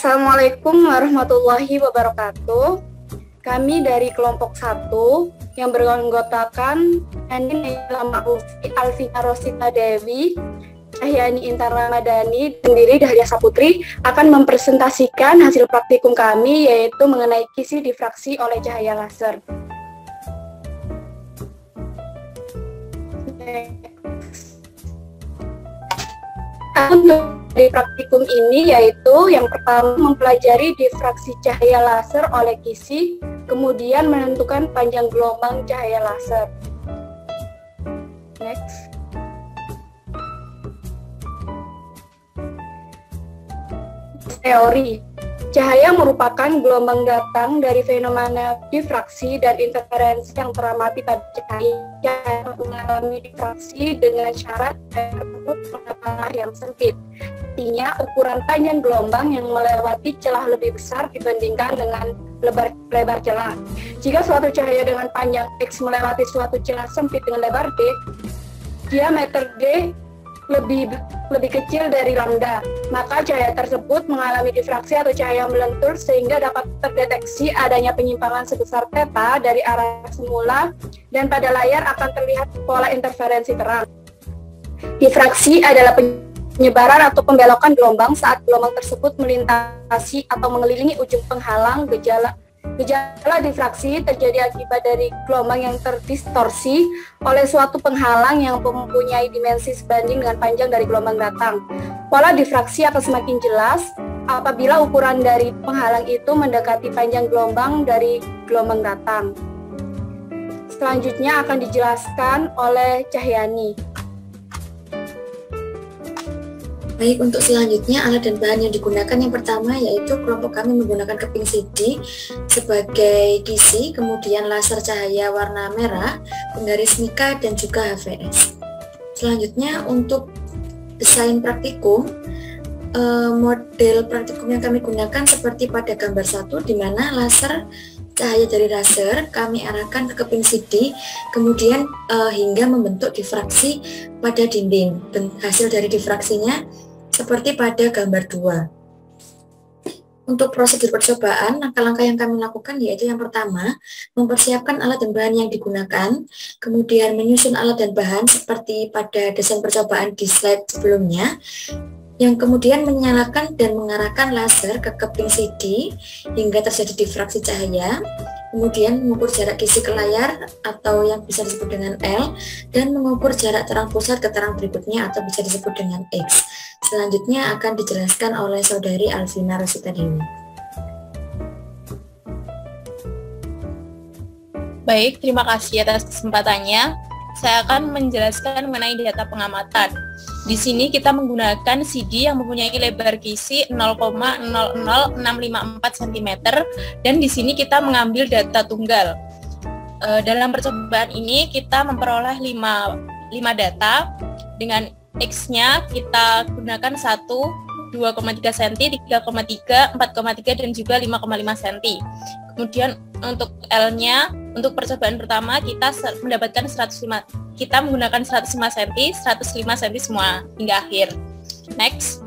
Assalamualaikum warahmatullahi wabarakatuh. Kami dari kelompok 1 yang beranggotakan Eni Ma'rufi, Alvina Rosita Dewi, Cahyani Intan Ramadhani, dan diri Dahlia Saputri akan mempresentasikan hasil praktikum kami, yaitu mengenai kisi difraksi oleh cahaya laser. Untuk di praktikum ini yaitu yang pertama mempelajari difraksi cahaya laser oleh kisi, kemudian menentukan panjang gelombang cahaya laser. Next. Teori. Cahaya merupakan gelombang datang dari fenomena difraksi dan interferensi yang teramati pada cahaya yang mengalami difraksi dengan syarat pada panah yang sempit. Artinya, ukuran panjang gelombang yang melewati celah lebih besar dibandingkan dengan lebar celah. Jika suatu cahaya dengan panjang X melewati suatu celah sempit dengan lebar D, diameter D lebih kecil dari lambda, maka cahaya tersebut mengalami difraksi atau cahaya melentur sehingga dapat terdeteksi adanya penyimpangan sebesar theta dari arah semula dan pada layar akan terlihat pola interferensi terang. Difraksi adalah penyebaran atau pembelokan gelombang saat gelombang tersebut melintasi atau mengelilingi ujung penghalang. Gejala difraksi terjadi akibat dari gelombang yang terdistorsi oleh suatu penghalang yang mempunyai dimensi sebanding dengan panjang dari gelombang datang. Pola difraksi akan semakin jelas apabila ukuran dari penghalang itu mendekati panjang gelombang dari gelombang datang. Selanjutnya akan dijelaskan oleh Cahyani. Baik, untuk selanjutnya alat dan bahan yang digunakan yang pertama yaitu kelompok kami menggunakan keping CD sebagai kisi, kemudian laser cahaya warna merah, penggaris mika, dan juga HVS. Selanjutnya untuk desain praktikum, model praktikum yang kami gunakan seperti pada gambar 1 di mana laser cahaya dari laser kami arahkan ke keping CD, kemudian hingga membentuk difraksi pada dinding. Dan hasil dari difraksinya seperti pada gambar 2. Untuk prosedur percobaan, langkah-langkah yang kami lakukan yaitu yang pertama, mempersiapkan alat dan bahan yang digunakan, kemudian menyusun alat dan bahan seperti pada desain percobaan di slide sebelumnya, yang kemudian menyalakan dan mengarahkan laser ke keping CD hingga terjadi difraksi cahaya, kemudian mengukur jarak kisi ke layar atau yang bisa disebut dengan L, dan mengukur jarak terang pusat ke terang berikutnya atau bisa disebut dengan X. Selanjutnya akan dijelaskan oleh saudari Alvina Rosita Dewi. Baik, terima kasih atas kesempatannya. Saya akan menjelaskan mengenai data pengamatan. Di sini kita menggunakan CD yang mempunyai lebar kisi 0,00654 cm dan di sini kita mengambil data tunggal. Dalam percobaan ini kita memperoleh 5 data dengan X-nya kita gunakan 1, 2,3 cm, 3,3, 4,3 dan juga 5,5 cm. Kemudian untuk L-nya untuk percobaan pertama kita mendapatkan 105. Kita menggunakan 105 cm, 105 cm semua hingga akhir. Next.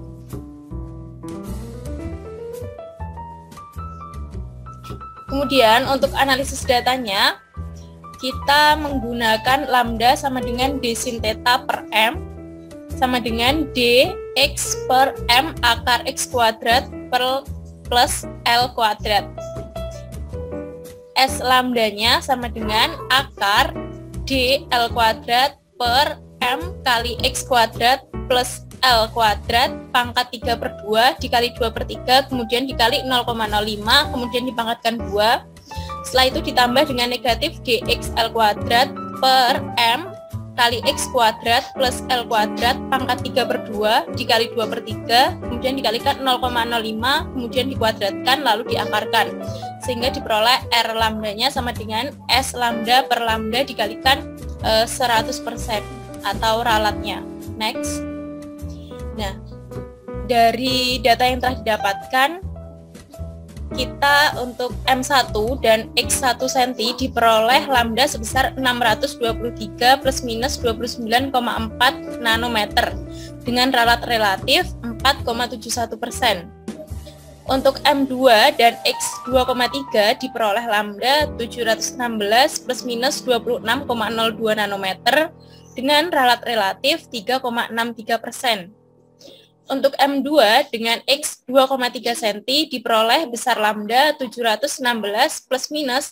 Kemudian untuk analisis datanya kita menggunakan lambda sama dengan d sin theta per m sama dengan d x per m akar x kuadrat per plus L kuadrat. S lambdanya sama dengan akar d L kuadrat per m kali x kuadrat plus L kuadrat pangkat 3/2 dikali 2/3 kemudian dikali 0,05 kemudian dipangkatkan 2. Setelah itu ditambah dengan negatif dx L kuadrat per m kali x kuadrat plus L kuadrat pangkat 3/2 dikali 2/3 kemudian dikalikan 0,05 kemudian dikuadratkan lalu diakarkan sehingga diperoleh R lambdanya sama dengan S lambda per lambda dikalikan 100% atau ralatnya. Next. Nah, dari data yang telah didapatkan kita untuk M1 dan X1 cm diperoleh lambda sebesar 623 plus minus 29,4 nanometer dengan ralat relatif 4,71%. Untuk M2 dan X2,3 diperoleh lambda 716 plus minus 26,02 nanometer dengan ralat relatif 3,63%. Untuk M2 dengan X 2,3 cm diperoleh besar lambda 716 plus minus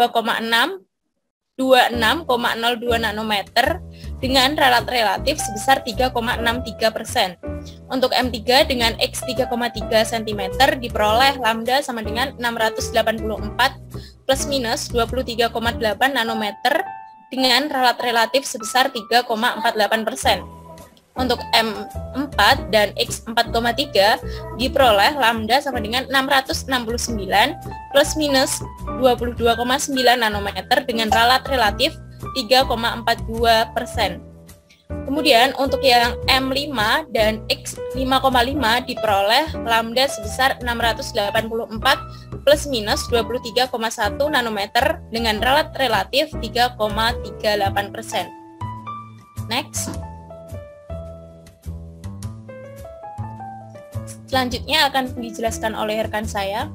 26,02 nanometer dengan ralat relatif sebesar 3,63%. Untuk M3 dengan X 3,3 cm diperoleh lambda sama dengan 684 plus minus 23,8 nanometer dengan ralat relatif sebesar 3,48%. Untuk M4 dan X 4,3 diperoleh lambda sama dengan 669 plus minus 22,9 nanometer dengan ralat relatif 3,42%. Kemudian untuk yang M5 dan X 5,5 diperoleh lambda sebesar 684 plus minus 23,1 nanometer dengan ralat relatif 3,38%. Next. Selanjutnya akan dijelaskan oleh rekan saya.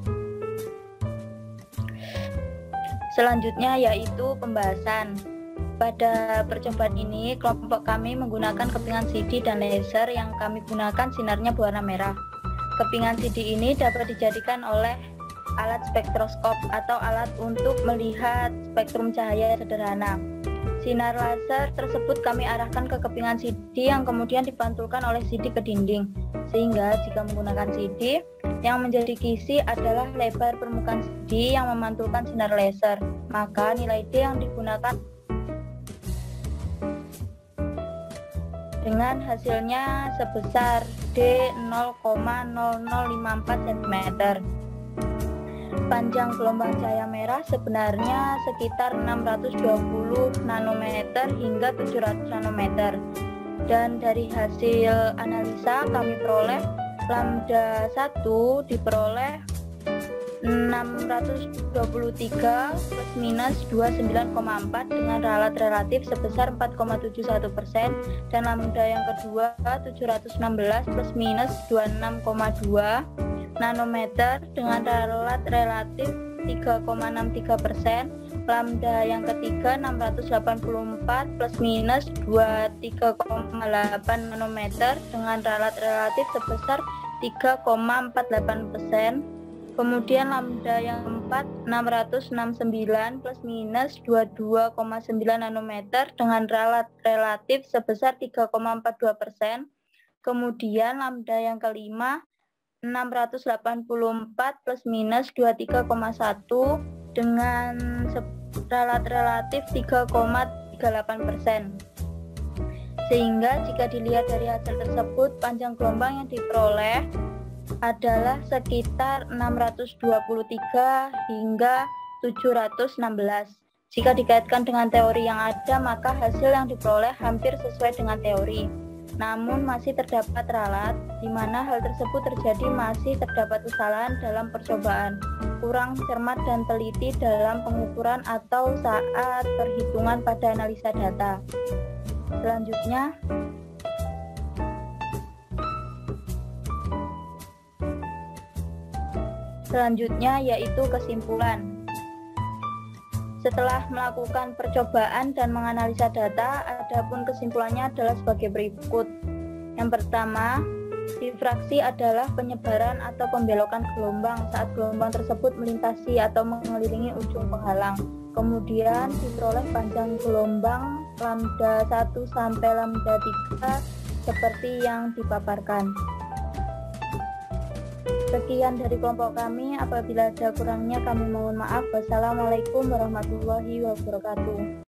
Selanjutnya yaitu pembahasan. Pada percobaan ini, kelompok kami menggunakan kepingan CD dan laser yang kami gunakan sinarnya berwarna merah. Kepingan CD ini dapat dijadikan oleh alat spektroskop atau alat untuk melihat spektrum cahaya sederhana. Sinar laser tersebut kami arahkan ke kepingan CD yang kemudian dipantulkan oleh CD ke dinding. Sehingga jika menggunakan CD, yang menjadi kisi adalah lebar permukaan CD yang memantulkan sinar laser. Maka nilai D yang digunakan dengan hasilnya sebesar D 0,0054 cm. Panjang gelombang cahaya merah sebenarnya sekitar 620 nanometer hingga 700 nanometer. Dan dari hasil analisa kami peroleh lambda 1 diperoleh 623 plus minus 29,4 dengan ralat relatif sebesar 4,71% dan lambda yang kedua 716 plus minus 26,2 nanometer dengan ralat relatif 3,63%. Lambda yang ketiga 684 plus minus 23,8 nanometer dengan ralat relatif sebesar 3,48%. Kemudian lambda yang keempat 669 plus minus 22,9 nanometer dengan ralat relatif sebesar 3,42%. Kemudian lambda yang kelima 684 plus minus 23,1 dengan ralat relatif 3,38%. Sehingga jika dilihat dari hasil tersebut, panjang gelombang yang diperoleh adalah sekitar 623 hingga 716. Jika dikaitkan dengan teori yang ada, maka hasil yang diperoleh hampir sesuai dengan teori. Namun masih terdapat ralat, di mana hal tersebut terjadi masih terdapat kesalahan dalam percobaan, kurang cermat dan teliti dalam pengukuran atau saat perhitungan pada analisa data. Selanjutnya yaitu kesimpulan. Setelah melakukan percobaan dan menganalisa data, adapun kesimpulannya adalah sebagai berikut. Yang pertama, difraksi adalah penyebaran atau pembelokan gelombang saat gelombang tersebut melintasi atau mengelilingi ujung penghalang. Kemudian diperoleh panjang gelombang lambda 1 sampai lambda 3 seperti yang dipaparkan. Sekian dari kelompok kami, apabila ada kurangnya kami mohon maaf. Wassalamualaikum warahmatullahi wabarakatuh.